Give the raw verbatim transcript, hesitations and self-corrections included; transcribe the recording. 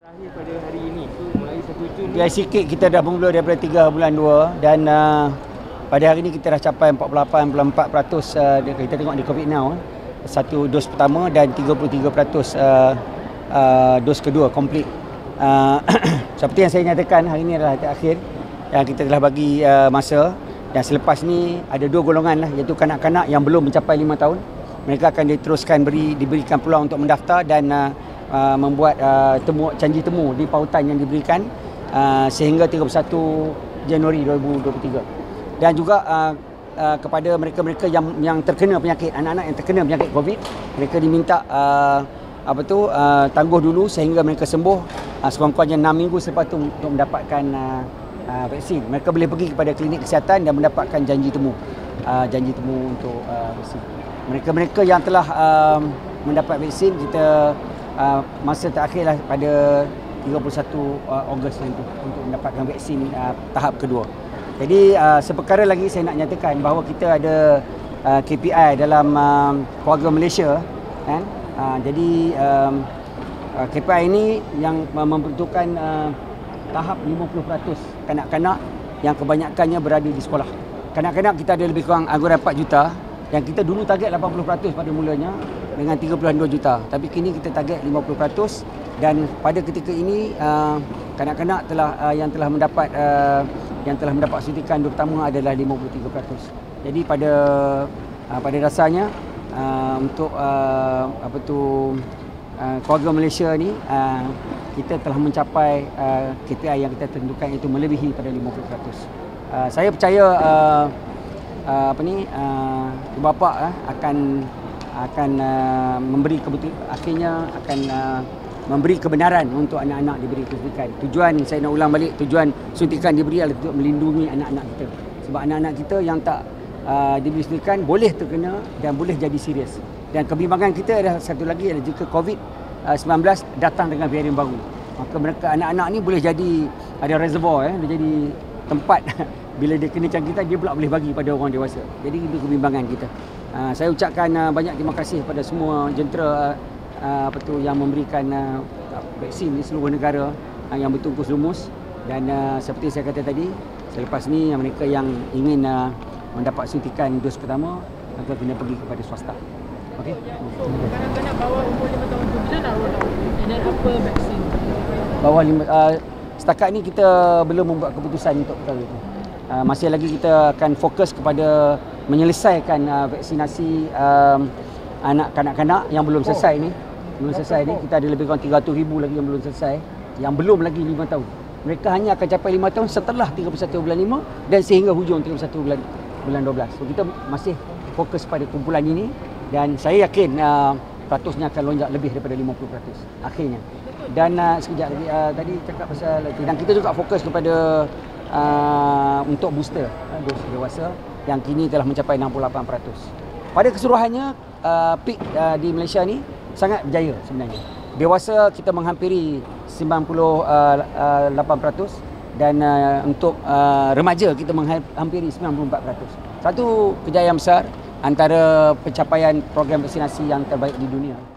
Terakhir pada hari ini tu mulai satu Jun. Biasa sikit kita dah bermula daripada tiga bulan dua dan uh, pada hari ini kita dah capai empat puluh lapan perpuluhan empat peratus uh, kita tengok di COVID now. Satu dos pertama dan tiga puluh tiga peratus uh, uh, dos kedua komplit. Uh, seperti yang saya nyatakan, hari ini adalah hari akhir yang kita telah bagi uh, masa, dan selepas ni ada dua golongan lah, iaitu kanak-kanak yang belum mencapai lima tahun. Mereka akan diteruskan beri diberikan peluang untuk mendaftar dan uh, Uh, membuat uh, temu, janji temu di pautan yang diberikan uh, sehingga tiga puluh satu Januari dua ribu dua puluh tiga. Dan juga uh, uh, kepada mereka-mereka yang yang terkena penyakit, anak-anak yang terkena penyakit COVID, mereka diminta uh, apa tu uh, tangguh dulu sehingga mereka sembuh uh, sekurang-kurangnya enam minggu selepas itu untuk mendapatkan uh, uh, vaksin. Mereka boleh pergi kepada klinik kesihatan dan mendapatkan janji temu uh, janji temu untuk uh, vaksin. Mereka-mereka yang telah uh, mendapat vaksin, kita Uh, masa terakhirlah pada tiga puluh satu Ogos nanti untuk mendapatkan vaksin uh, tahap kedua. Jadi uh, seperkara lagi saya nak nyatakan bahawa kita ada uh, K P I dalam uh, keluarga Malaysia, kan? Uh, jadi um, uh, K P I ini yang uh, membentukkan uh, tahap lima puluh peratus kanak-kanak yang kebanyakannya berada di sekolah. Kanak-kanak kita ada lebih kurang anggaran empat juta, yang kita dulu target lapan puluh peratus pada mulanya dengan tiga puluh dua juta, tapi kini kita target lima puluh peratus, dan pada ketika ini uh, kanak-kanak telah uh, yang telah mendapat uh, yang telah mendapat suntikan dua pertama adalah lima puluh tiga peratus. Jadi pada uh, pada dasarnya uh, untuk uh, apa tu uh, keluarga Malaysia ni uh, kita telah mencapai uh, K P I yang kita tentukan, itu melebihi pada lima puluh peratus. Uh, saya percaya uh, uh, apa ni uh, ibu bapa uh, akan akan uh, memberi kebetul akhirnya akan uh, memberi kebenaran untuk anak-anak diberi suntikan. Tujuan, saya nak ulang balik, tujuan suntikan diberi adalah untuk melindungi anak-anak kita. Sebab anak-anak kita yang tak uh, diberi suntikan boleh terkena dan boleh jadi serius. Dan kebimbangan kita ada satu lagi, adalah jika COVID sembilan belas datang dengan varian baru, maka mereka anak-anak ni boleh jadi ada reservoir, eh, dia jadi tempat bila dia kena cangkitan, dia pula boleh bagi pada orang dewasa. Jadi itu kebimbangan kita. Uh, saya ucapkan uh, banyak terima kasih kepada semua jentera uh, apa tu yang memberikan uh, vaksin di seluruh negara uh, yang bertungkus lumus, dan uh, seperti saya kata tadi, selepas ni uh, mereka yang ingin uh, mendapat suntikan dos pertama akan kena pergi kepada swasta. Okey. So, kanak-kanak bawah umur lima tahun tu bila nak roll out? Dan apa vaksin? Bawah lima uh, setakat ni kita belum membuat keputusan untuk perkara itu. Uh, masih lagi kita akan fokus kepada menyelesaikan uh, vaksinasi um, anak kanak-kanak yang belum selesai ni. Belum selesai ni, kita ada lebih kurang tiga ratus ribu lagi yang belum selesai, yang belum lagi lima tahun. Mereka hanya akan capai lima tahun setelah tiga puluh satu bulan lima dan sehingga hujung tiga puluh satu bulan bulan dua belas. So kita masih fokus pada kumpulan ini, dan saya yakin uh, peratusnya akan lonjak lebih daripada lima puluh peratus akhirnya. Dan uh, sekejap lagi uh, tadi cakap pasal lagi, dan kita juga fokus kepada uh, untuk booster uh, dos dewasa yang kini telah mencapai enam puluh lapan peratus. Pada keseluruhannya uh, peak uh, di Malaysia ni sangat berjaya sebenarnya. Dewasa kita menghampiri sembilan puluh lapan peratus, dan uh, untuk uh, remaja kita menghampiri sembilan puluh empat peratus. Satu kejayaan besar antara pencapaian program vaksinasi yang terbaik di dunia.